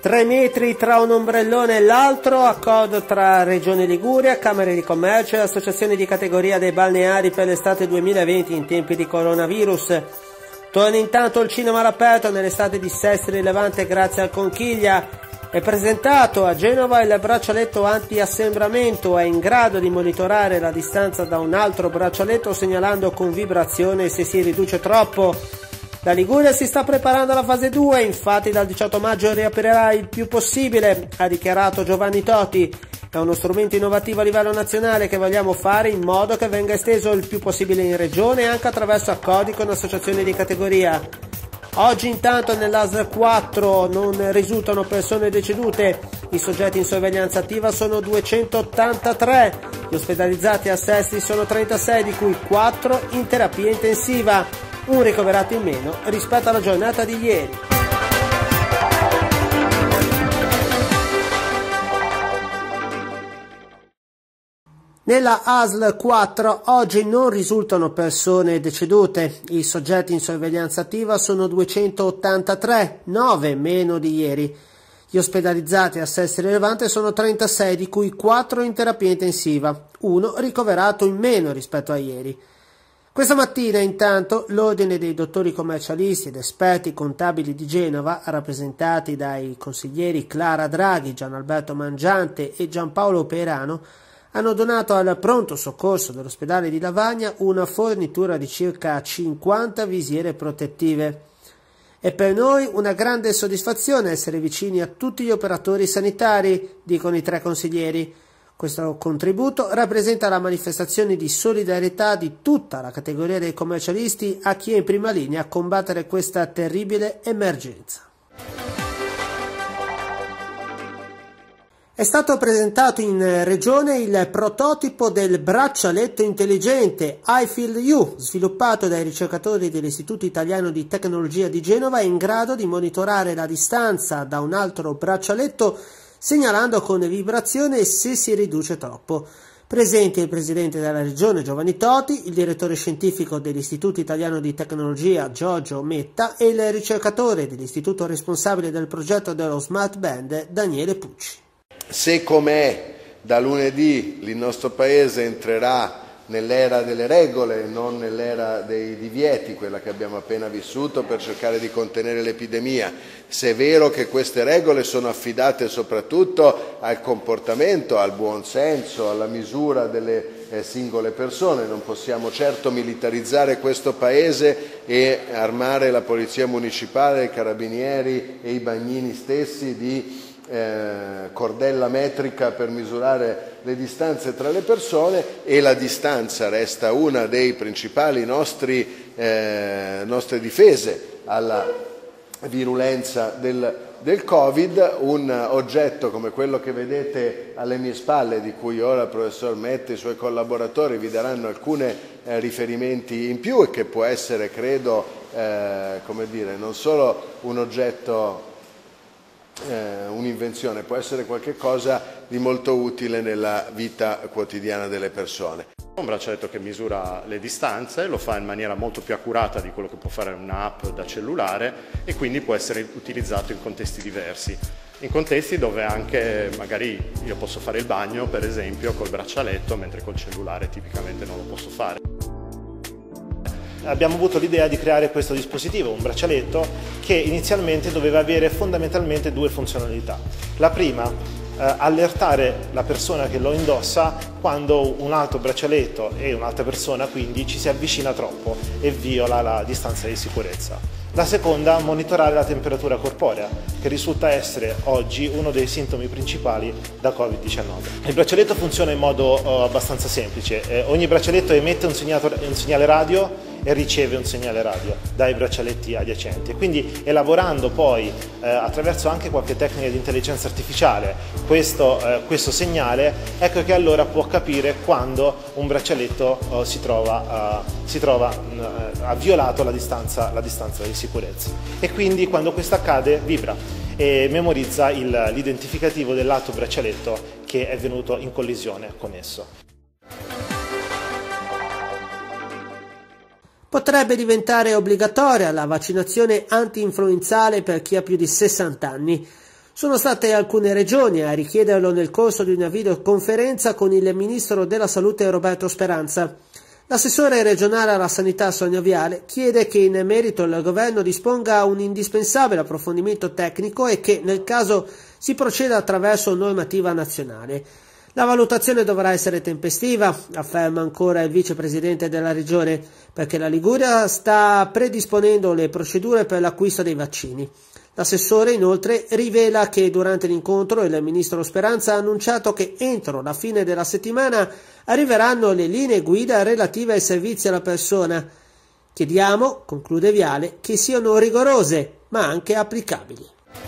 3 metri tra un ombrellone e l'altro, accordo tra Regione Liguria, Camere di Commercio e associazioni di categoria dei balneari per l'estate 2020 in tempi di coronavirus. Torna intanto il cinema all'aperto nell'estate di Sestri Levante grazie al Conchiglia. È presentato a Genova il braccialetto anti-assembramento, è in grado di monitorare la distanza da un altro braccialetto segnalando con vibrazione se si riduce troppo. La Liguria si sta preparando alla fase 2, infatti dal 18 maggio riaprirà il più possibile, ha dichiarato Giovanni Toti. È uno strumento innovativo a livello nazionale che vogliamo fare in modo che venga esteso il più possibile in regione anche attraverso accordi con associazioni di categoria. Oggi intanto nell'ASL 4 non risultano persone decedute, i soggetti in sorveglianza attiva sono 283, gli ospedalizzati a Sestri sono 36 di cui 4 in terapia intensiva. Un ricoverato in meno rispetto alla giornata di ieri. Nella ASL 4 oggi non risultano persone decedute, i soggetti in sorveglianza attiva sono 283, 9 meno di ieri. Gli ospedalizzati a Sestri Levante sono 36, di cui 4 in terapia intensiva, 1 ricoverato in meno rispetto a ieri. Questa mattina, intanto, l'Ordine dei dottori commercialisti ed esperti contabili di Genova, rappresentati dai consiglieri Clara Draghi, Gianalberto Mangiante e Giampaolo Perano, hanno donato al pronto soccorso dell'ospedale di Lavagna una fornitura di circa 50 visiere protettive. È per noi una grande soddisfazione essere vicini a tutti gli operatori sanitari, dicono i 3 consiglieri. Questo contributo rappresenta la manifestazione di solidarietà di tutta la categoria dei commercialisti a chi è in prima linea a combattere questa terribile emergenza. È stato presentato in regione il prototipo del braccialetto intelligente iFeel-U, sviluppato dai ricercatori dell'Istituto Italiano di Tecnologia di Genova, è in grado di monitorare la distanza da un altro braccialetto segnalando con vibrazione se si riduce troppo. Presente il presidente della regione Giovanni Toti, il direttore scientifico dell'Istituto Italiano di Tecnologia Giorgio Metta e il ricercatore dell'istituto responsabile del progetto dello Smart Band Daniele Pucci. Se com'è da lunedì il nostro paese entrerà nell'era delle regole, non nell'era dei divieti, quella che abbiamo appena vissuto per cercare di contenere l'epidemia, se è vero che queste regole sono affidate soprattutto al comportamento, al buon senso, alla misura delle singole persone, non possiamo certo militarizzare questo Paese e armare la Polizia Municipale, i Carabinieri e i bagnini stessi di cordella metrica per misurare le distanze tra le persone, e la distanza resta una dei principali nostre difese alla virulenza del Covid. Un oggetto come quello che vedete alle mie spalle, di cui ora il professor Metta e i suoi collaboratori vi daranno alcuni riferimenti in più, e che può essere, credo, come dire, non solo un oggetto, un'invenzione, può essere qualcosa di molto utile nella vita quotidiana delle persone. Un braccialetto che misura le distanze, lo fa in maniera molto più accurata di quello che può fare un'app da cellulare, e quindi può essere utilizzato in contesti diversi. In contesti dove anche magari io posso fare il bagno, per esempio, col braccialetto, mentre col cellulare tipicamente non lo posso fare. Abbiamo avuto l'idea di creare questo dispositivo, un braccialetto che inizialmente doveva avere fondamentalmente 2 funzionalità. La prima, allertare la persona che lo indossa quando un altro braccialetto e un'altra persona quindi ci si avvicina troppo e viola la distanza di sicurezza. La seconda, monitorare la temperatura corporea, che risulta essere oggi uno dei sintomi principali da Covid-19. Il braccialetto funziona in modo abbastanza semplice. Ogni braccialetto emette un segnale radio e riceve un segnale radio dai braccialetti adiacenti, e quindi elaborando poi attraverso anche qualche tecnica di intelligenza artificiale questo segnale, ecco che allora può capire quando un braccialetto ha violato la distanza di sicurezza, e quindi quando questo accade vibra e memorizza l'identificativo dell'altro braccialetto che è venuto in collisione con esso. Potrebbe diventare obbligatoria la vaccinazione anti-influenzale per chi ha più di 60 anni. Sono state alcune regioni a richiederlo nel corso di una videoconferenza con il ministro della Salute Roberto Speranza. L'assessore regionale alla sanità Sonia Viale chiede che in merito il governo disponga un indispensabile approfondimento tecnico e che nel caso si proceda attraverso normativa nazionale. La valutazione dovrà essere tempestiva, afferma ancora il vicepresidente della regione, perché la Liguria sta predisponendo le procedure per l'acquisto dei vaccini. L'assessore inoltre rivela che durante l'incontro il ministro Speranza ha annunciato che entro la fine della settimana arriveranno le linee guida relative ai servizi alla persona. Chiediamo, conclude Viale, che siano rigorose ma anche applicabili.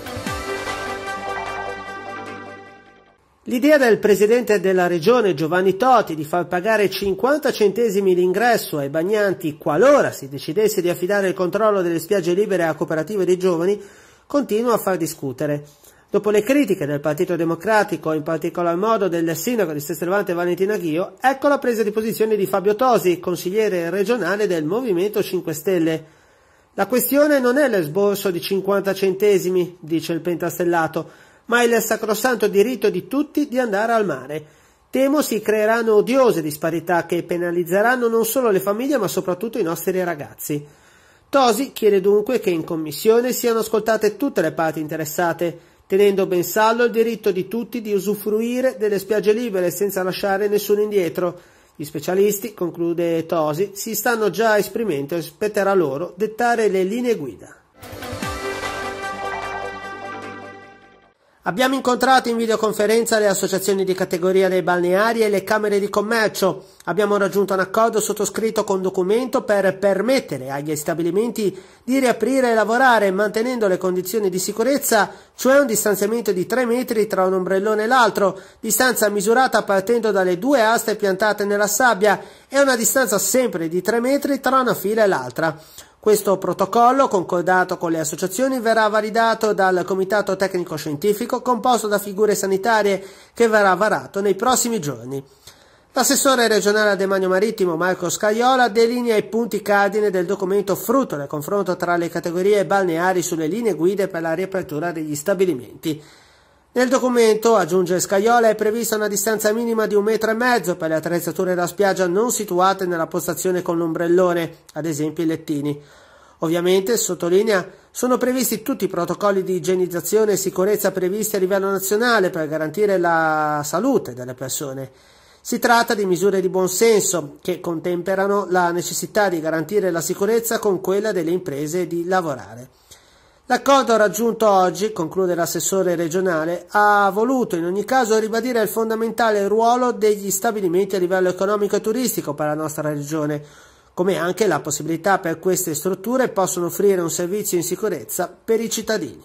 L'idea del presidente della regione Giovanni Toti di far pagare 50 centesimi l'ingresso ai bagnanti qualora si decidesse di affidare il controllo delle spiagge libere a cooperative dei giovani continua a far discutere. Dopo le critiche del Partito Democratico, in particolar modo del sindaco di Sestri Valentina Ghio, ecco la presa di posizione di Fabio Tosi, consigliere regionale del Movimento 5 Stelle. La questione non è l'esborso di 50 centesimi, dice il pentastellato, ma il sacrosanto diritto di tutti di andare al mare. Temo si creeranno odiose disparità che penalizzeranno non solo le famiglie ma soprattutto i nostri ragazzi. Tosi chiede dunque che in commissione siano ascoltate tutte le parti interessate, tenendo ben saldo il diritto di tutti di usufruire delle spiagge libere senza lasciare nessuno indietro. Gli specialisti, conclude Tosi, si stanno già esprimendo e spetterà loro dettare le linee guida. Abbiamo incontrato in videoconferenza le associazioni di categoria dei balneari e le camere di commercio. Abbiamo raggiunto un accordo sottoscritto con documento per permettere agli stabilimenti di riaprire e lavorare mantenendo le condizioni di sicurezza, cioè un distanziamento di 3 metri tra un ombrellone e l'altro, distanza misurata partendo dalle 2 aste piantate nella sabbia e una distanza sempre di 3 metri tra una fila e l'altra. Questo protocollo, concordato con le associazioni, verrà validato dal Comitato Tecnico Scientifico composto da figure sanitarie che verrà varato nei prossimi giorni. L'assessore regionale al demanio marittimo Marco Scaiola delinea i punti cardine del documento frutto del confronto tra le categorie balneari sulle linee guide per la riapertura degli stabilimenti. Nel documento, aggiunge Scaiola, è prevista una distanza minima di 1,5 metri per le attrezzature da spiaggia non situate nella postazione con l'ombrellone, ad esempio i lettini. Ovviamente, sottolinea, sono previsti tutti i protocolli di igienizzazione e sicurezza previsti a livello nazionale per garantire la salute delle persone. Si tratta di misure di buon senso che contemperano la necessità di garantire la sicurezza con quella delle imprese di lavorare. L'accordo raggiunto oggi, conclude l'assessore regionale, ha voluto in ogni caso ribadire il fondamentale ruolo degli stabilimenti a livello economico e turistico per la nostra regione, come anche la possibilità per queste strutture possono offrire un servizio in sicurezza per i cittadini.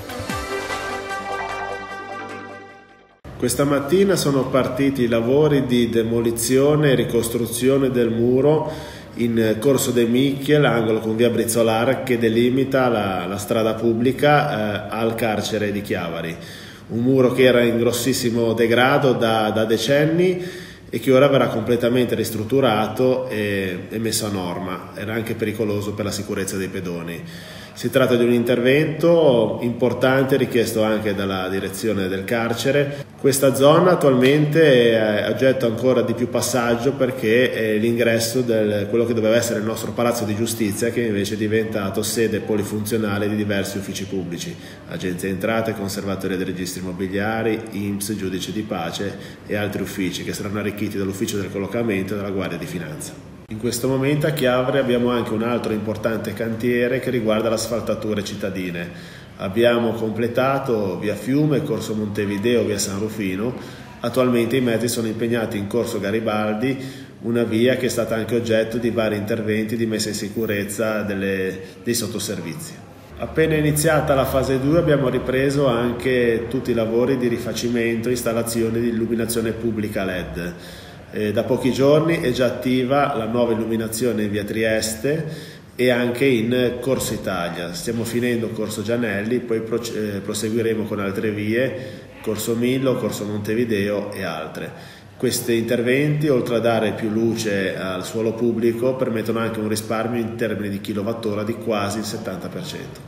Questa mattina sono partiti i lavori di demolizione e ricostruzione del muro in Corso De Micchie, l'angolo con via Brizzolara che delimita la strada pubblica al carcere di Chiavari. Un muro che era in grossissimo degrado da decenni e che ora verrà completamente ristrutturato e messo a norma. Era anche pericoloso per la sicurezza dei pedoni. Si tratta di un intervento importante richiesto anche dalla direzione del carcere. Questa zona attualmente è oggetto ancora di più passaggio perché è l'ingresso di quello che doveva essere il nostro palazzo di giustizia, che invece è diventato sede polifunzionale di diversi uffici pubblici, Agenzia Entrate, Conservatoria dei Registri Immobiliari, INPS, Giudice di Pace e altri uffici che saranno arricchiti dall'ufficio del collocamento e dalla Guardia di Finanza. In questo momento a Chiavari abbiamo anche un altro importante cantiere che riguarda le asfaltature cittadine. Abbiamo completato via Fiume, Corso Montevideo, via San Rufino. Attualmente i mezzi sono impegnati in Corso Garibaldi, una via che è stata anche oggetto di vari interventi di messa in sicurezza dei sottoservizi. Appena iniziata la fase 2 abbiamo ripreso anche tutti i lavori di rifacimento e installazione di illuminazione pubblica LED. Da pochi giorni è già attiva la nuova illuminazione in via Trieste e anche in Corso Italia. Stiamo finendo Corso Gianelli, poi proseguiremo con altre vie, Corso Millo, Corso Montevideo e altre. Questi interventi, oltre a dare più luce al suolo pubblico, permettono anche un risparmio in termini di kilowattora di quasi il 70%.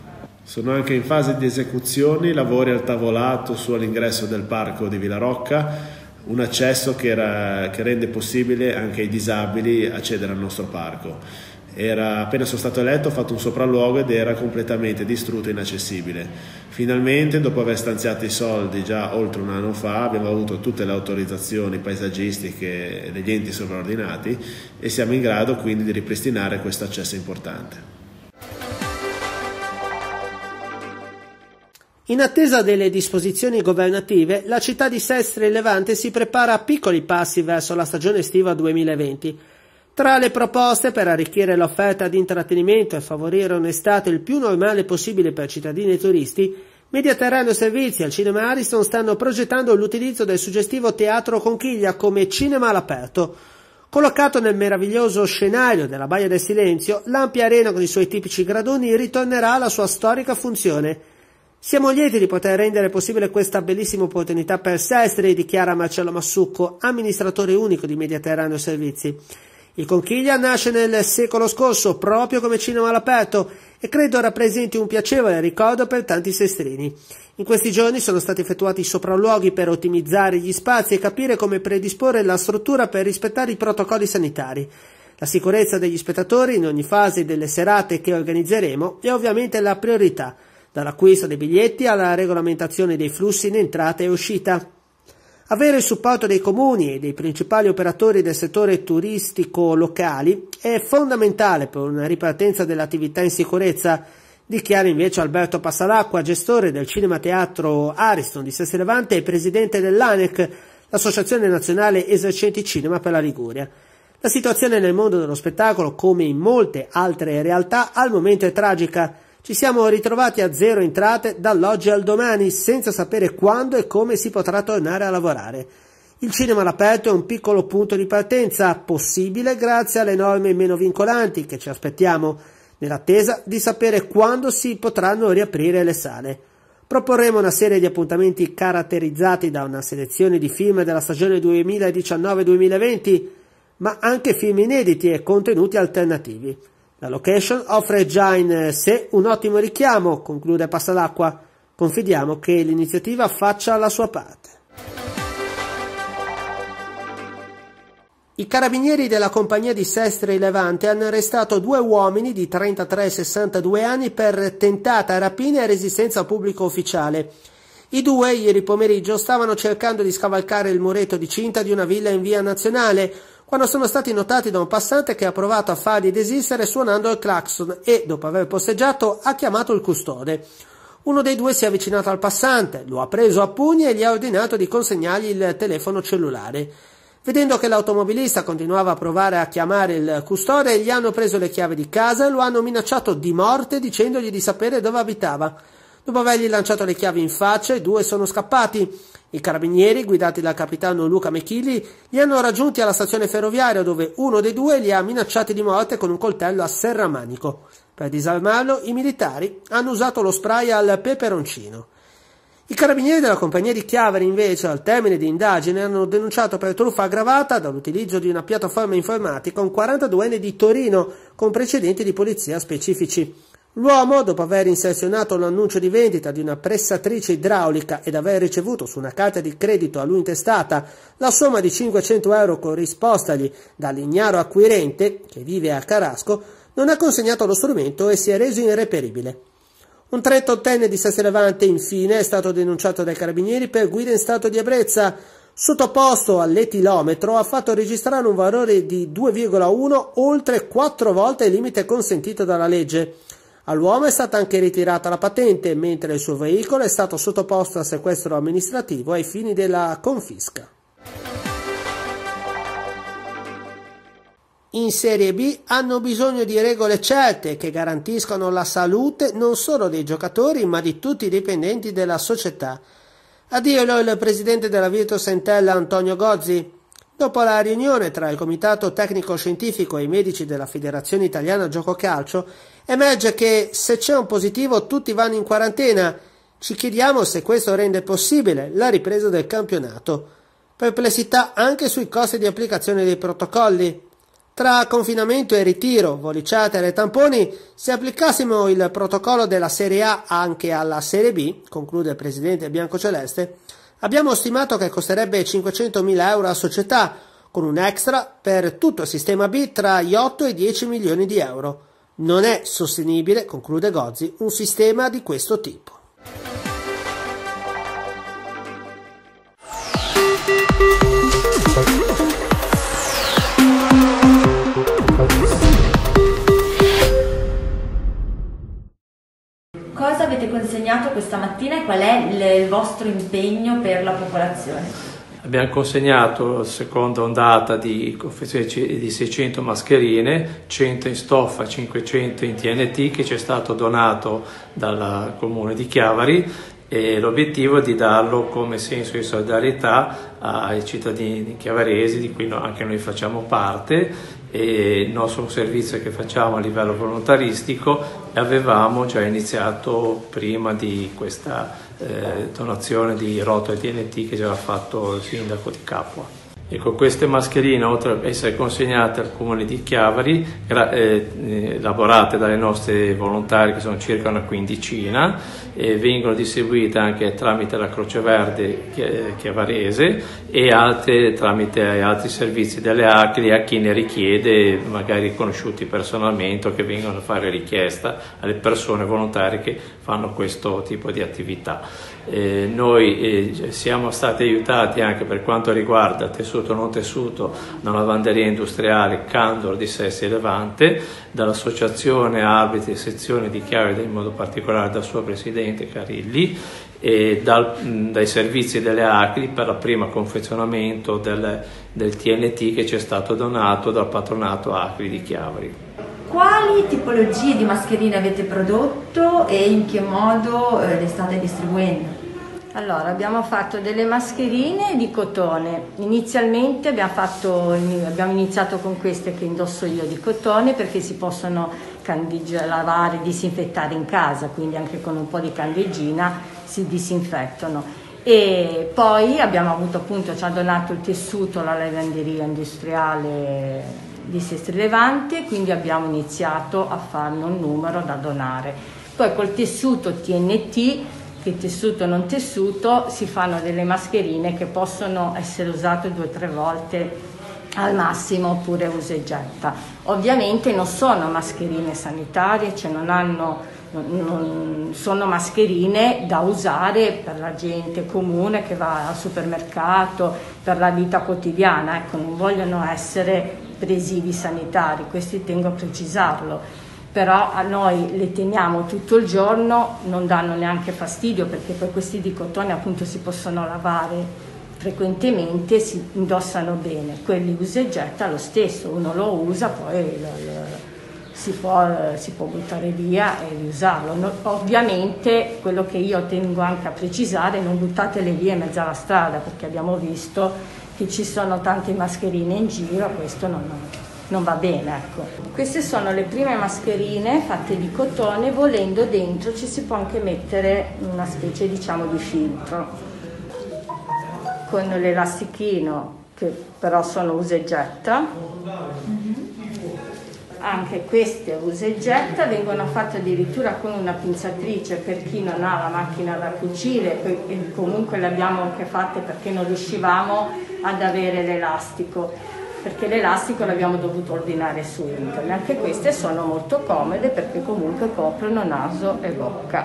Sono anche in fase di esecuzione lavori al tavolato su all'ingresso del parco di Villarocca, un accesso che rende possibile anche ai disabili accedere al nostro parco. Appena sono stato eletto ho fatto un sopralluogo ed era completamente distrutto e inaccessibile. Finalmente, dopo aver stanziato i soldi già oltre un anno fa, abbiamo avuto tutte le autorizzazioni paesaggistiche degli enti sovraordinati e siamo in grado quindi di ripristinare questo accesso importante. In attesa delle disposizioni governative, la città di Sestri Levante si prepara a piccoli passi verso la stagione estiva 2020. Tra le proposte per arricchire l'offerta di intrattenimento e favorire un'estate il più normale possibile per cittadini e turisti, Mediaterraneo Servizi e il Cinema Ariston stanno progettando l'utilizzo del suggestivo Teatro Conchiglia come cinema all'aperto. Collocato nel meraviglioso scenario della Baia del Silenzio, l'ampia arena con i suoi tipici gradoni ritornerà alla sua storica funzione. Siamo lieti di poter rendere possibile questa bellissima opportunità per Sestri, dichiara Marcello Massucco, amministratore unico di Mediaterraneo Servizi. Il Conchiglia nasce nel secolo scorso proprio come cinema all'aperto e credo rappresenti un piacevole ricordo per tanti sestrini. In questi giorni sono stati effettuati sopralluoghi per ottimizzare gli spazi e capire come predisporre la struttura per rispettare i protocolli sanitari. La sicurezza degli spettatori in ogni fase delle serate che organizzeremo è ovviamente la priorità, dall'acquisto dei biglietti alla regolamentazione dei flussi in entrata e uscita. Avere il supporto dei comuni e dei principali operatori del settore turistico locali è fondamentale per una ripartenza dell'attività in sicurezza, dichiara invece Alberto Passalacqua, gestore del Cinema Teatro Ariston di Sestri Levante e presidente dell'ANEC, l'Associazione Nazionale Esercenti Cinema per la Liguria. La situazione nel mondo dello spettacolo, come in molte altre realtà, al momento è tragica. Ci siamo ritrovati a zero entrate dall'oggi al domani, senza sapere quando e come si potrà tornare a lavorare. Il cinema all'aperto è un piccolo punto di partenza, possibile grazie alle norme meno vincolanti che ci aspettiamo, nell'attesa di sapere quando si potranno riaprire le sale. Proporremo una serie di appuntamenti caratterizzati da una selezione di film della stagione 2019-2020, ma anche film inediti e contenuti alternativi. La location offre già in sé un ottimo richiamo, conclude Passalacqua. Confidiamo che l'iniziativa faccia la sua parte. I carabinieri della compagnia di Sestri Levante hanno arrestato 2 uomini di 33 e 62 anni per tentata rapina e resistenza al pubblico ufficiale. I 2 ieri pomeriggio stavano cercando di scavalcare il muretto di cinta di una villa in via Nazionale, quando sono stati notati da un passante che ha provato a farli desistere suonando il clacson e, dopo aver posteggiato, ha chiamato il custode. Uno dei 2 si è avvicinato al passante, lo ha preso a pugni e gli ha ordinato di consegnargli il telefono cellulare. Vedendo che l'automobilista continuava a provare a chiamare il custode, gli hanno preso le chiavi di casa e lo hanno minacciato di morte dicendogli di sapere dove abitava. Dopo avergli lanciato le chiavi in faccia, i 2 sono scappati. I carabinieri, guidati dal capitano Luca Mechili, li hanno raggiunti alla stazione ferroviaria dove uno dei 2 li ha minacciati di morte con un coltello a serramanico. Per disarmarlo, i militari hanno usato lo spray al peperoncino. I carabinieri della compagnia di Chiavari, invece, al termine di indagine, hanno denunciato per truffa aggravata dall'utilizzo di una piattaforma informatica un 42enne di Torino con precedenti di polizia specifici. L'uomo, dopo aver inserzionato l'annuncio di vendita di una pressatrice idraulica ed aver ricevuto su una carta di credito a lui intestata la somma di 500 euro corrispostagli dall'ignaro acquirente, che vive a Carasco, non ha consegnato lo strumento e si è reso irreperibile. Un 38enne di Sestri Levante, infine, è stato denunciato dai carabinieri per guida in stato di ebbrezza. Sottoposto all'etilometro, ha fatto registrare un valore di 2,1, oltre 4 volte il limite consentito dalla legge. All'uomo è stata anche ritirata la patente, mentre il suo veicolo è stato sottoposto a sequestro amministrativo ai fini della confisca. In Serie B hanno bisogno di regole certe che garantiscono la salute non solo dei giocatori ma di tutti i dipendenti della società. A dirlo il presidente della Virtus Entella Antonio Gozzi. Dopo la riunione tra il Comitato Tecnico Scientifico e i medici della Federazione Italiana Gioco Calcio, emerge che se c'è un positivo tutti vanno in quarantena. Ci chiediamo se questo rende possibile la ripresa del campionato. Perplessità anche sui costi di applicazione dei protocolli. Tra confinamento e ritiro, voli charter e tamponi, se applicassimo il protocollo della Serie A anche alla Serie B, conclude il presidente biancoceleste, abbiamo stimato che costerebbe 500.000 euro a società, con un extra per tutto il sistema B tra gli 8 e i 10 milioni di euro. Non è sostenibile, conclude Gozzi, un sistema di questo tipo. Cosa avete consegnato questa mattina e qual è il vostro impegno per la popolazione? Abbiamo consegnato, seconda ondata di confezione di 600 mascherine, 100 in stoffa, 500 in TNT, che ci è stato donato dal comune di Chiavari, e l'obiettivo è di darlo come senso di solidarietà ai cittadini chiavaresi, di cui anche noi facciamo parte, e il nostro servizio che facciamo a livello volontaristico avevamo già iniziato prima di questa donazione di rotoli TNT che ci aveva fatto il sindaco di Capua. E con queste mascherine, oltre ad essere consegnate al comune di Chiavari, elaborate dalle nostre volontarie, che sono circa una quindicina, vengono distribuite anche tramite la Croce Verde chiavarese e altre tramite altri servizi delle ACLI a chi ne richiede, magari conosciuti personalmente, o che vengono a fare richiesta alle persone volontarie che fanno questo tipo di attività. Noi siamo stati aiutati anche per quanto riguarda tessuto non tessuto da una lavanderia industriale Candor di Sessi e Levante, dall'associazione arbitri e sezione di Chiavari, in modo particolare dal suo presidente Carilli, e dai servizi delle ACLI per il primo confezionamento del TNT che ci è stato donato dal patronato ACLI di Chiavari. Quali tipologie di mascherine avete prodotto e in che modo le state distribuendo? Allora, abbiamo fatto delle mascherine di cotone. Inizialmente abbiamo iniziato con queste che indosso io di cotone, perché si possono lavare, disinfettare in casa, quindi anche con un po' di candeggina si disinfettano. E poi abbiamo avuto, appunto, ci ha donato il tessuto la lavanderia industriale di Sestri Levante, quindi abbiamo iniziato a farne un numero da donare. Poi col tessuto TNT, che tessuto non tessuto, si fanno delle mascherine che possono essere usate 2 o 3 volte al massimo, oppure usa e getta. Ovviamente non sono mascherine sanitarie, cioè sono mascherine da usare per la gente comune che va al supermercato, per la vita quotidiana, ecco, non vogliono essere presidi sanitari, questi tengo a precisarlo. Però a noi le teniamo tutto il giorno, non danno neanche fastidio, perché poi questi di cotone appunto si possono lavare frequentemente, si indossano bene. Quelli usa e getta lo stesso, uno lo usa, poi si può buttare via e riusarlo. Ovviamente quello che io tengo anche a precisare: non buttatele via in mezzo alla strada, perché abbiamo visto che ci sono tante mascherine in giro, questo non va bene, ecco. Queste sono le prime mascherine fatte di cotone, volendo dentro ci si può anche mettere una specie, diciamo, di filtro con l'elastichino, che però sono usa e getta. Anche queste usa e getta vengono fatte addirittura con una pinzatrice per chi non ha la macchina da cucire, e comunque le abbiamo anche fatte perché non riuscivamo ad avere l'elastico, perché l'elastico l'abbiamo dovuto ordinare su internet. Anche queste sono molto comode perché comunque coprono naso e bocca.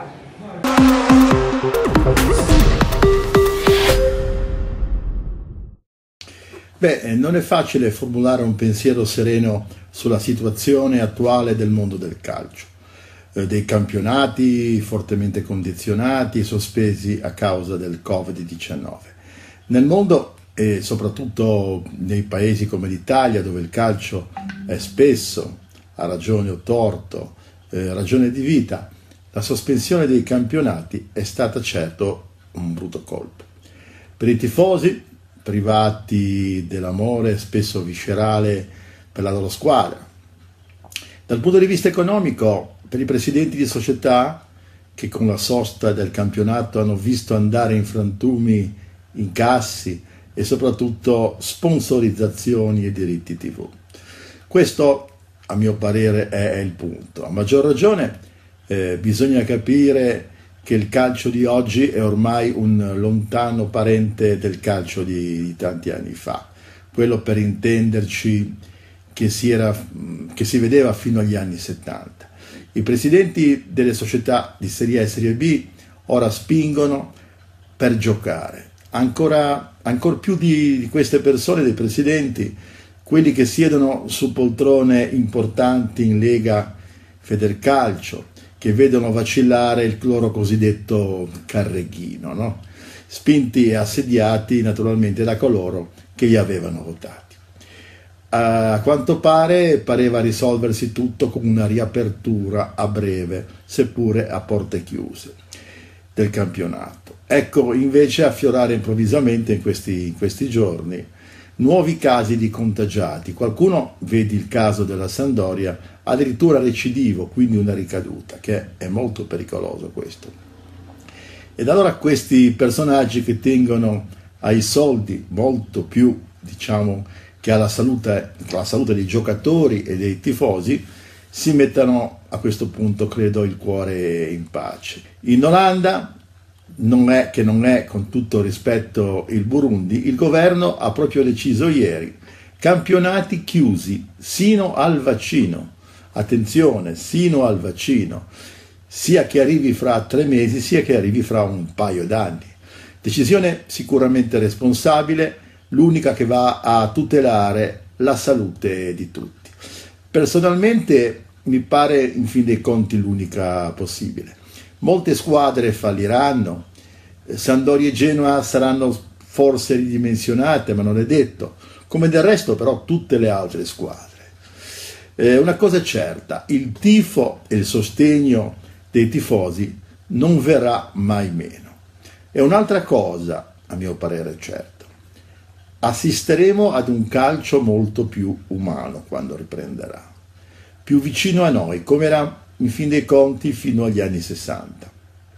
Non è facile formulare un pensiero sereno sulla situazione attuale del mondo del calcio, dei campionati fortemente condizionati e sospesi a causa del Covid-19. Nel mondo, e soprattutto nei paesi come l'Italia, dove il calcio è spesso, a ragione o torto, ragione di vita, la sospensione dei campionati è stata certo un brutto colpo. Per i tifosi, privati dell'amore spesso viscerale per la loro squadra. Dal punto di vista economico, per i presidenti di società che con la sosta del campionato hanno visto andare in frantumi incassi e soprattutto sponsorizzazioni e diritti TV. Questo, a mio parere, è il punto. A maggior ragione bisogna capire che il calcio di oggi è ormai un lontano parente del calcio di tanti anni fa, quello, per intenderci, che si vedeva fino agli anni 70. I presidenti delle società di Serie A e Serie B ora spingono per giocare, ancor più di queste persone, dei presidenti, quelli che siedono su poltrone importanti in Lega Federcalcio, che vedono vacillare il loro cosiddetto carreghino, no? Spinti e assediati naturalmente da coloro che li avevano votati. A quanto pareva risolversi tutto con una riapertura a breve, seppure a porte chiuse, del campionato. Ecco invece affiorare improvvisamente in questi giorni nuovi casi di contagiati. Qualcuno, vedi il caso della Sampdoria, addirittura recidivo, quindi una ricaduta, che è molto pericoloso questo. Ed allora questi personaggi che tengono ai soldi molto più, diciamo, che alla salute dei giocatori e dei tifosi, si mettano a questo punto, credo, il cuore in pace. In Olanda, non è con tutto rispetto il Burundi, il governo ha proprio deciso ieri campionati chiusi sino al vaccino. Attenzione, sino al vaccino, sia che arrivi fra 3 mesi, sia che arrivi fra un paio d'anni. Decisione sicuramente responsabile, l'unica che va a tutelare la salute di tutti. Personalmente mi pare in fin dei conti l'unica possibile. Molte squadre falliranno, Sampdoria e Genoa saranno forse ridimensionate, ma non è detto, come del resto però tutte le altre squadre. Una cosa è certa, il tifo e il sostegno dei tifosi non verrà mai meno. E un'altra cosa, a mio parere, è certa: assisteremo ad un calcio molto più umano quando riprenderà, più vicino a noi, come era in fin dei conti fino agli anni 60.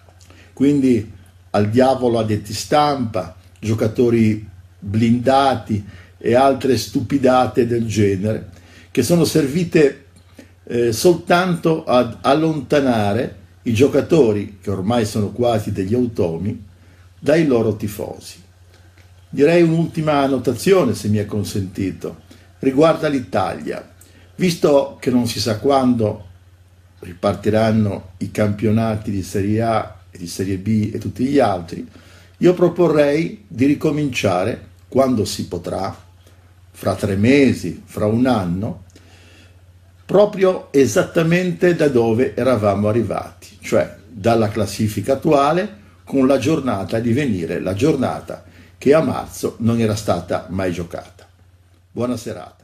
Quindi al diavolo addetti stampa, giocatori blindati e altre stupidate del genere, che sono servite soltanto ad allontanare i giocatori, che ormai sono quasi degli automi, dai loro tifosi. Direi un'ultima annotazione, se mi è consentito, riguarda l'Italia. Visto che non si sa quando ripartiranno i campionati di Serie A e di Serie B e tutti gli altri, io proporrei di ricominciare quando si potrà, fra 3 mesi, fra un anno, proprio esattamente da dove eravamo arrivati, cioè dalla classifica attuale, con la giornata a divenire la giornata che a marzo non era stata mai giocata. Buona serata.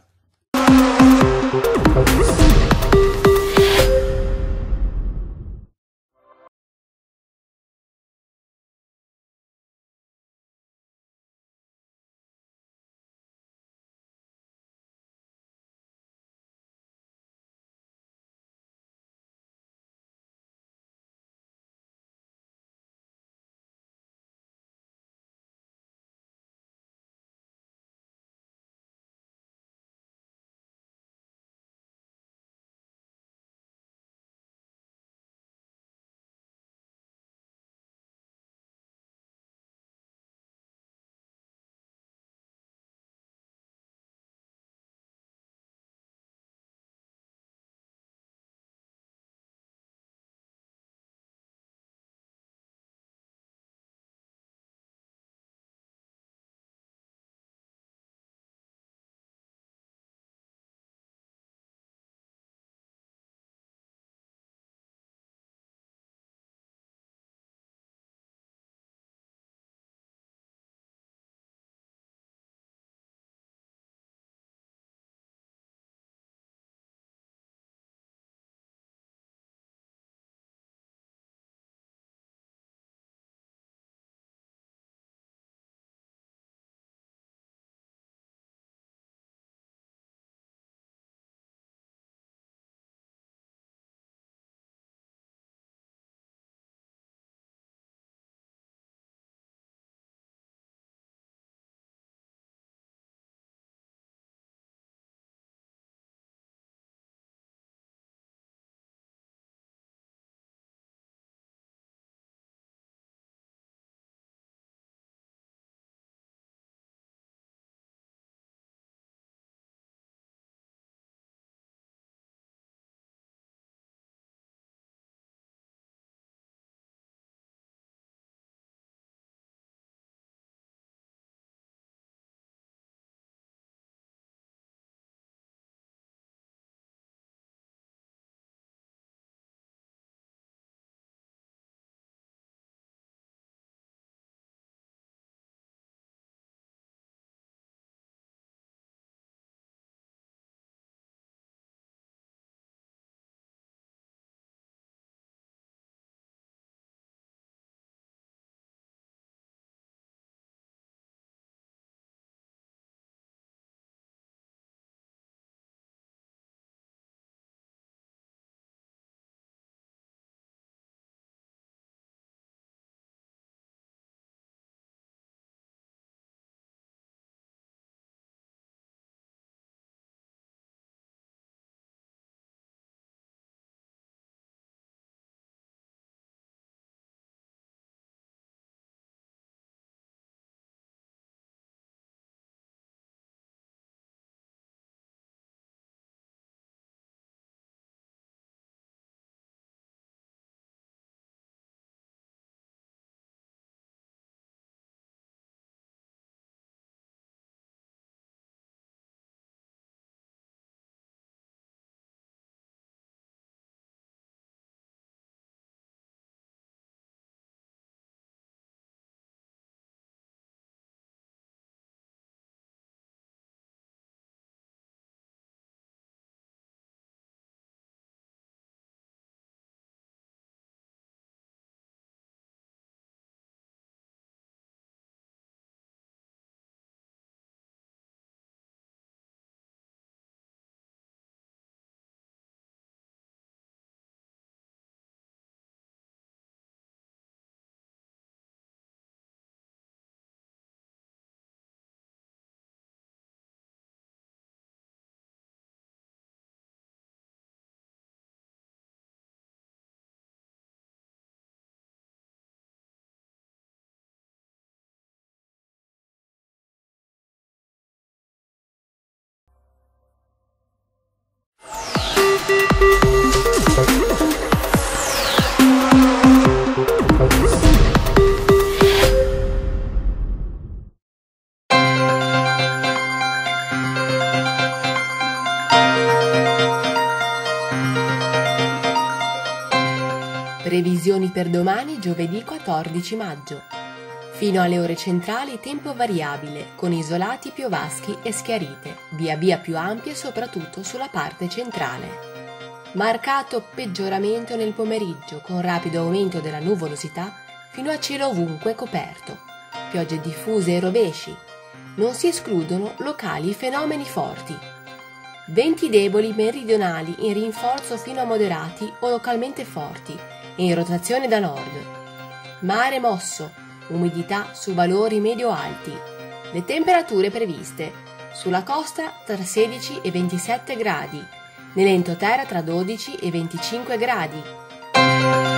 Previsioni per domani, giovedì 14 maggio. Fino alle ore centrali tempo variabile, con isolati piovaschi e schiarite, via via più ampie soprattutto sulla parte centrale. Marcato peggioramento nel pomeriggio, con rapido aumento della nuvolosità fino a cielo ovunque coperto. Piogge diffuse e rovesci. Non si escludono locali fenomeni forti. Venti deboli meridionali in rinforzo fino a moderati o localmente forti e in rotazione da nord. Mare mosso, umidità su valori medio-alti. Le temperature previste: sulla costa tra 16 e 27 gradi, nell'entroterra tra 12 e 25 gradi.